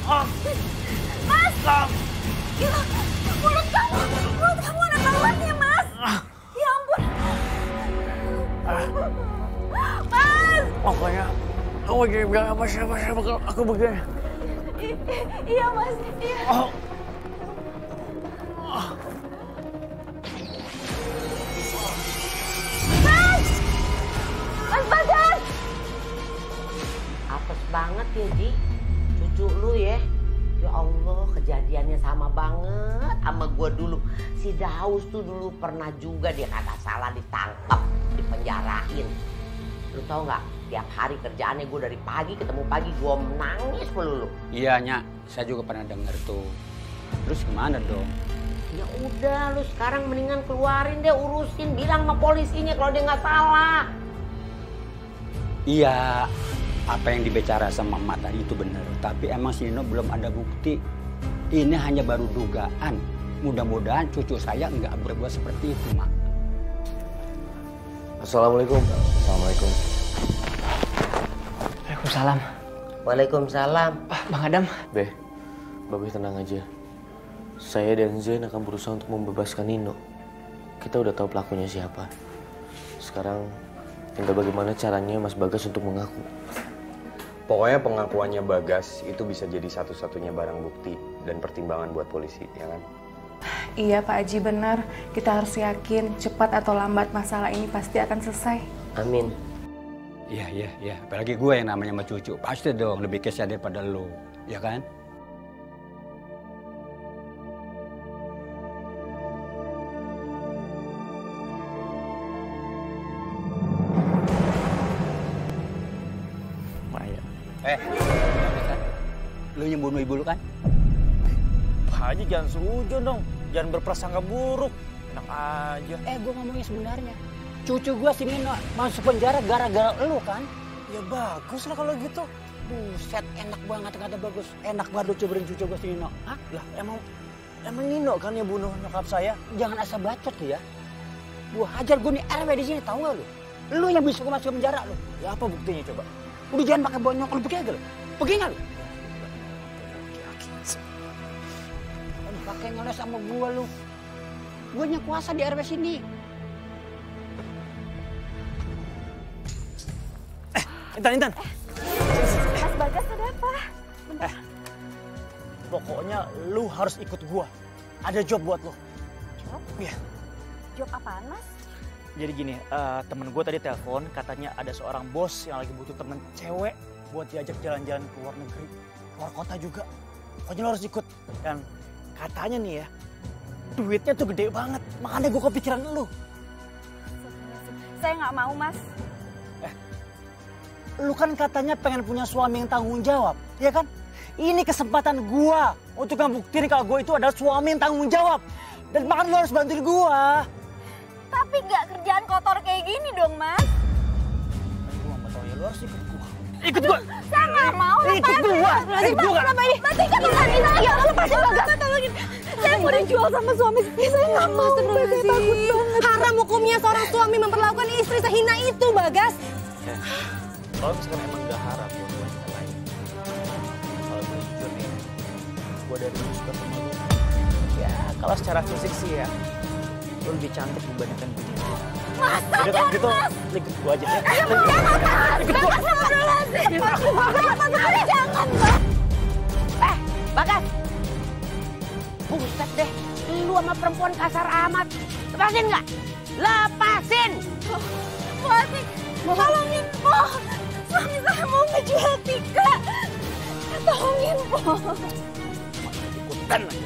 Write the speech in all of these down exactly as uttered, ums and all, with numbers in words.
Mas! Ya, mulut kamu, mulut kamu ada baunya, Mas! Ya ampun! Mas! Pokoknya, kamu jadi bilang apa siapa-siapa kalau aku begini. I iya, Mas. Iya. Oh. Mas! Mas Bagas! Apes banget ya, Ji. Cucu lu ya. Ya Allah, kejadiannya sama banget sama gua dulu. Si Daus tuh dulu pernah juga dia kata salah ditangkap, dipenjarain. Lu tau nggak? Tiap hari kerjaannya gue dari pagi ketemu pagi gue menangis melulu. Iya, Nyak. Saya juga pernah denger tuh. Terus gimana dong? Ya udah, lu sekarang mendingan keluarin deh, urusin, bilang sama polisinya kalau dia nggak salah. Iya, apa yang dibicara sama emak tadi itu benar. Tapi emang si Nino belum ada bukti. Ini hanya baru dugaan. Mudah-mudahan cucu saya nggak berbuat seperti itu, Mak. Assalamualaikum. Assalamualaikum. Waalaikumsalam. Waalaikumsalam. Ah, Bang Adam. Beh, Babe tenang aja. Saya dan Zain akan berusaha untuk membebaskan Nino. Kita udah tahu pelakunya siapa. Sekarang tinggal bagaimana caranya Mas Bagas untuk mengaku. Pokoknya pengakuannya Bagas itu bisa jadi satu-satunya barang bukti dan pertimbangan buat polisi, ya kan? Iya Pak Haji benar, kita harus yakin cepat atau lambat masalah ini pasti akan selesai. Amin. Iya, iya, iya. Apalagi gue yang namanya sama cucu. Pasti dong lebih kesal daripada lo, ya kan? Maya. Eh, lu yang bunuh ibu lu kan? Pak Haji jangan seujon dong. Jangan berprasangka buruk. Enak aja. Eh, gue ngomongnya sebenarnya. Cucu gue si Nino masuk penjara gara-gara lu kan? Ya bagus lah kalau gitu. Buset, enak banget kata bagus. Enak banget lu cobain cucu gue si Nino. Hah? Lah emang emang Nino kan yang bunuh nyokap saya? Jangan asal bacot lu ya. Gua hajar gue nih R W di sini, tahu gak lu? Lu yang bisa gue masuk penjara lu. Ya apa buktinya coba? Udah jangan pakai bonyok lu, pergi aja lu. Pergi nggak lu? Aduh, pakai ngeles sama gua lu. Gua yang kuasa di R W sini. Eh, Intan, Intan. Eh, Mas Bagas ada apa? Bentar. Eh, pokoknya lu harus ikut gua. Ada job buat lu. Job? Iya. Job apaan, Mas? Jadi gini, uh, temen gue tadi telepon, katanya ada seorang bos yang lagi butuh temen cewek buat diajak jalan-jalan ke luar negeri, keluar kota juga. Pokoknya lo harus ikut. Dan katanya nih ya, duitnya tuh gede banget, makanya gue kepikiran lu. Saya nggak mau, Mas. Eh, lu kan katanya pengen punya suami yang tanggung jawab, ya kan? Ini kesempatan gue untuk ngebuktiin kalau gue itu adalah suami yang tanggung jawab. Dan makanya lo harus bantuin gue. Tapi nggak kerjaan kotor kayak gini dong, Mas. Gue nggak tahu ya, lo harus ikut gue. Ikut gue. Saya nggak mau. Ikut gue. Berarti gue nggak mau ini. Berarti kan tolongin aja. Lepasin Bagas. Tolongin. Saya mau dijual sama suami saya. Saya nggak mau. Saya takut banget. Haram hukumnya seorang suami memperlakukan istri sehina itu, Bagas. Ya. Kalau misalkan emang gak harap buat wanita lain. Kalau gue jujur nih, gue dari dulu suka sama lu. Ya, kalau secara fisik sih ya, lo lebih cantik dibandingkan gue. Mas, Jadi kalau gitu, ikut gue aja ya. Ikut gue. Jangan, Mas. Eh, Bagas. Buset deh, lu sama perempuan kasar amat. Lepasin nggak? Lepasin. Mas, tolongin, Po. Suami saya mau ngejual Tika. Tolongin, Po. Ikutan aja.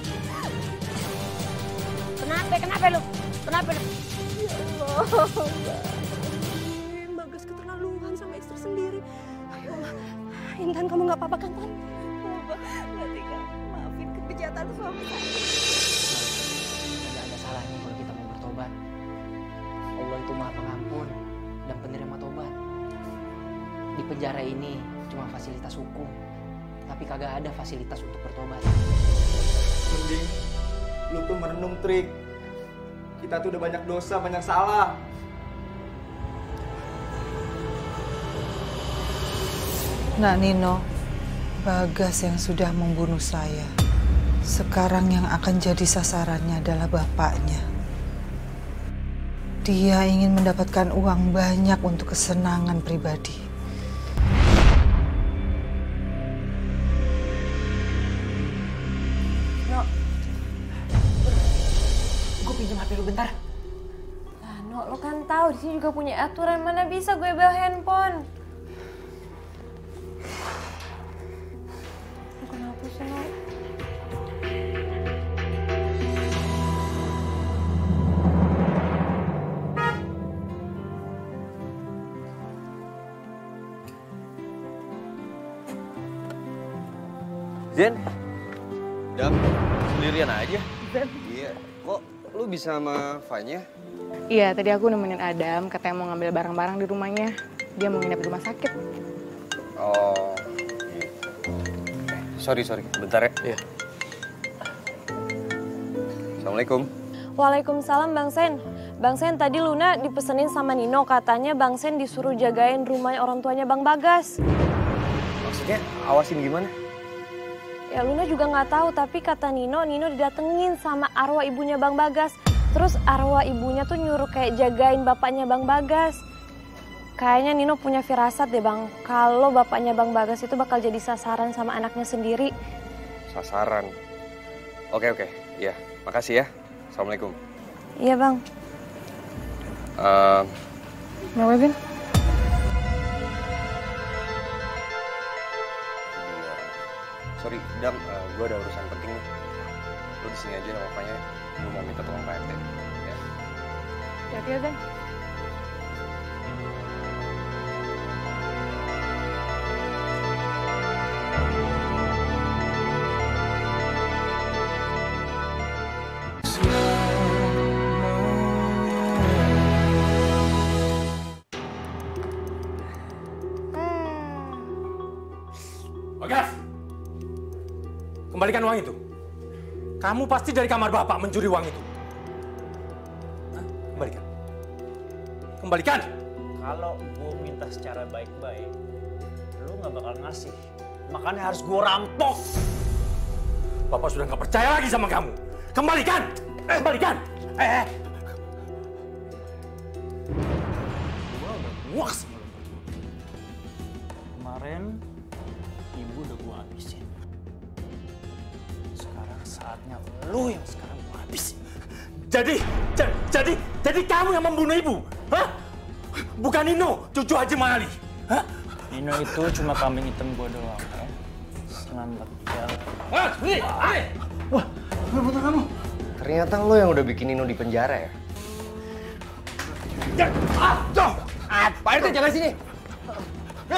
Kenapa, kenapa lu? Kenapa lu? Ya Allah, Bagas keterlaluan sama istri sendiri. Ayo, Intan, kamu nggak apa-apa kan, Tan? Mbak Tika, maafin kejahatan suami saya. Tidak ada salahnya kalau kita mau bertobat. Allah itu maha pengampun dan penerima tobat. Di penjara ini cuma fasilitas hukum, tapi kagak ada fasilitas untuk bertobat. Mending lu tuh merenung, Trik. Kita tuh udah banyak dosa, banyak salah. Nah Nino, Bagas yang sudah membunuh saya. Sekarang yang akan jadi sasarannya adalah bapaknya. Dia ingin mendapatkan uang banyak untuk kesenangan pribadi. No, Gue pinjam H P lu bentar. nah, No, lo kan tahu di sini juga punya aturan, mana bisa gue bawa handphone. Lo kenapa sih, No? Zen, Dam, sendirian aja. Iya, kok lu bisa sama Fanya? Iya, tadi aku nemenin Adam, katanya mau ngambil barang-barang di rumahnya. Dia mau nginep di rumah sakit. Oh, gitu. Eh, sorry, sorry, bentar ya. Iya. Assalamualaikum. Waalaikumsalam Bang Sen. Bang Sen, tadi Luna dipesenin sama Nino, katanya Bang Sen disuruh jagain rumah orang tuanya Bang Bagas. Maksudnya awasin gimana? Ya Luna juga nggak tahu, tapi kata Nino, Nino didatengin sama arwah ibunya Bang Bagas. Terus arwah ibunya tuh nyuruh kayak jagain bapaknya Bang Bagas. Kayaknya Nino punya firasat deh Bang, kalau bapaknya Bang Bagas itu bakal jadi sasaran sama anaknya sendiri. Sasaran. Oke, oke. Iya, makasih ya. Assalamualaikum. Iya Bang. Uh, Kenapa, Bin? Sorry, Dam, uh, gue ada urusan penting nih. Lu di sini aja sama Fanya. Gue mau minta tolong Pak R T. Ya. Hati-hati ya, Zan. Bagas! Kembalikan uang itu. Kamu pasti dari kamar bapak mencuri uang itu. Hah? Kembalikan. Kembalikan! Kalau gue minta secara baik-baik, lu nggak bakal ngasih. Makanya harus gue rampok. Bapak sudah nggak percaya lagi sama kamu. Kembalikan! Eh, kembalikan! Eh, eh. Gue udah muak sama lu. Kemarin, ibu udah gue habisin. Sekarang saatnya lu yang sekarang gue habisin. Jadi, jadi, jadi kamu yang membunuh ibu? Hah? Bukan Nino, cucu Haji Mali. Hah? Nino itu cuma kambing hitam gue doang, ya. Selamat jalan. Wah, ini, ini. Wah, bener kamu. Ternyata lo yang udah bikin Nino di penjara ya? Ya, ah, tuh. Ah, Pak R T jangan sini. Ya.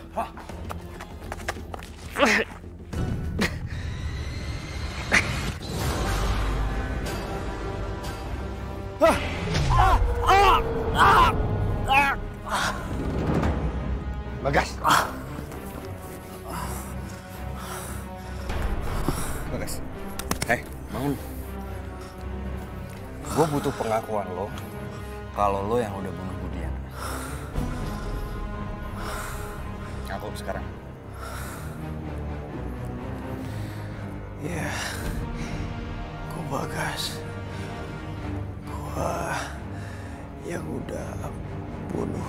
Bagas. Bagas. Hei, bangun. Gue butuh pengakuan lo kalau lo yang udah bunuh Budian. Aku sekarang. Iya, gue Bagas. Gue yang udah bunuh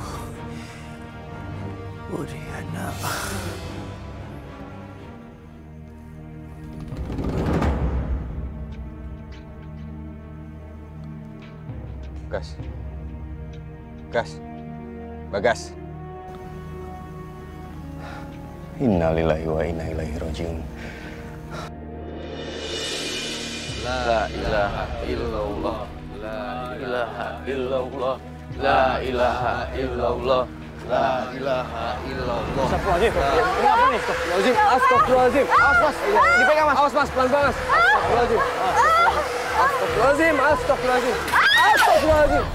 Budiana. Gas. Gas. Bagas. Innalillahi wa inna ilaihi rajiun. La ilaha illallah. La ilaha illallah. La ilaha illallah. La ilaha illallah. Astagfirullahaladzim. Ini apa nih? Astagfirullahaladzim. Astagfirullahaladzim. Awas, mas. Dipegang, mas. Awas, mas. Pelan-pelan, mas. Astagfirullahaladzim. Astagfirullahaladzim. Astagfirullahaladzim. Astagfirullahaladzim.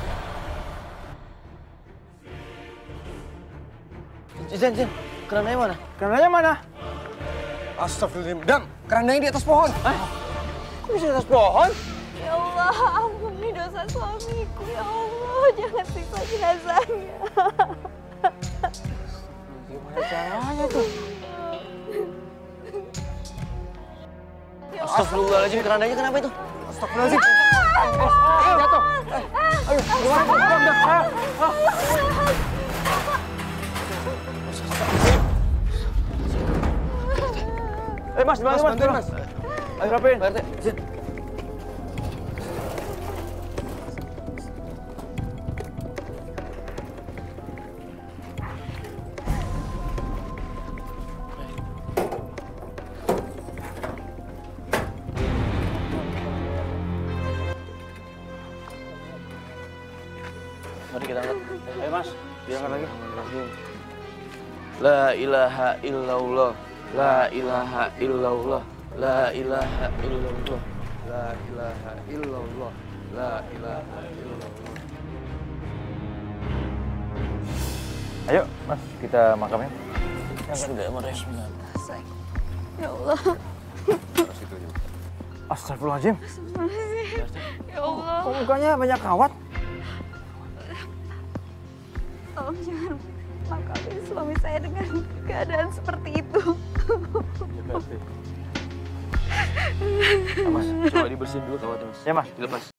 Zen, Zen. Kerananya mana? Kerananya mana? Astagfirullahaladzim. Dam, kerananya di atas pohon. Hah? Kok bisa di atas pohon? Ya Allah, ampuni dosa suamiku. Ya Allah, jangan siksa jenazahnya. Gimana caranya tuh? Astagfirullahaladzim, kerandanya kenapa itu? Astagfirullahaladzim. Eh, jatuh. Ayo, gimana? Eh mas, Mas, bantuin mas. Ayo rapiin. Pak R T, sini. Mari kita angkat. Ayo mas, diangkat lagi. La ilaha illallah. La ilaha illallah. La ilaha illallah. La ilaha illallah. La ilaha illallah. Ayo mas, kita makamnya. Bismillahirrahmanirrahim. Ya Allah. Astagfirullahaladzim. Ya Allah. Kok mukanya banyak kawat? Tolong jangan makami suami saya dengan keadaan seperti itu. Mas, coba dibersihin dulu kawatnya mas. Ya mas. Dilepas.